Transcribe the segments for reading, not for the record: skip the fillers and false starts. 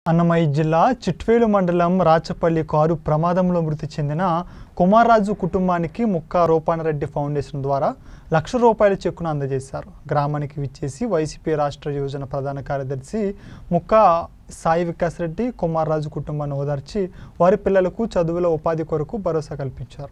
అన్నమయ్య జిల్లా చిట్వేలు మండలం రాచపల్లి కారు ప్రమాదంలో మృతి చెందిన కుమార్రాజు కుటుంబానికి ముక్కా రూపానరెడ్డి ఫౌండేషన్ ద్వారా ₹1,00,000 చెక్కును అందజేశారు. గ్రామానికి విచ్చేసి వైసీపీ రాష్ట్ర యోజన ప్రధాన కార్యదర్శి ముక్కా సాయి వికాస్ రెడ్డి కుమార్రాజు కుటుంబాన్ని ఓదార్చి వారి పిల్లలకు చదువుల ఉపాధి కొరకు భరోసా కల్పించారు.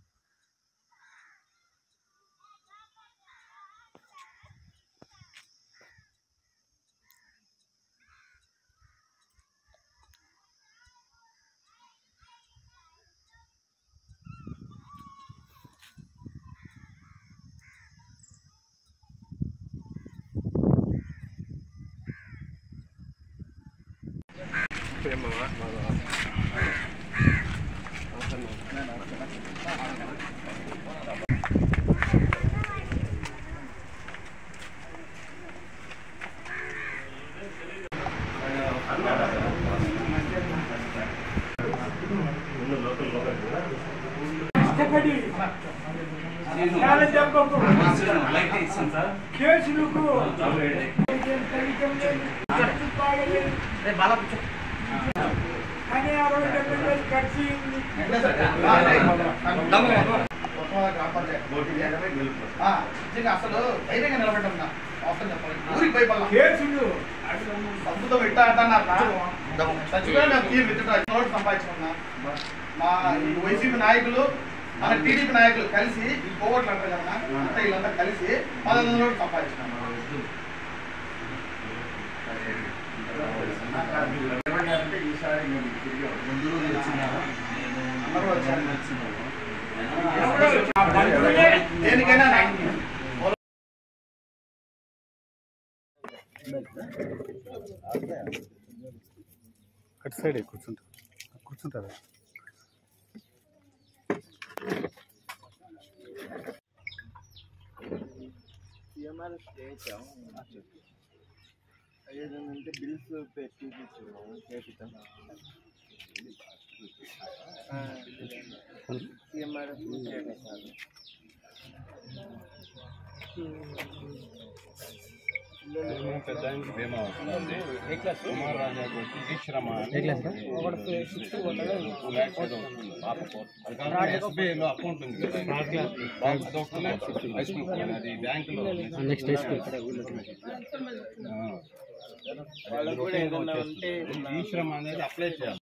అసలు ధైర్యంగా నిలబెట్టా అవసరం చెప్పాలి ఊరికి భయపడాలి అద్భుతం ఇట్టా సంపాదించుకున్నా మా వైసీపీ నాయకులు మన టీడీపీ నాయకులు కలిసి ఈ పోగొట్లు అంటారు కదా అంతా వీళ్ళంతా కలిసి 1,100 సంపాదించుకున్నాం. దేనికైనా కట్ సైడ్ కూర్చుంటారా ఏదంటే బిల్స్ పెట్టి సిఎంఆర్ఎఫ్ బీమా వస్తుంది. కుమార్ రాజాకు వచ్చి దీక్షరమ ఎస్బీఐలో అకౌంట్ ఉంది కదా, హై స్కూల్ అది బ్యాంకులో దీక్షరమ అనేది అప్లై చేయాలి.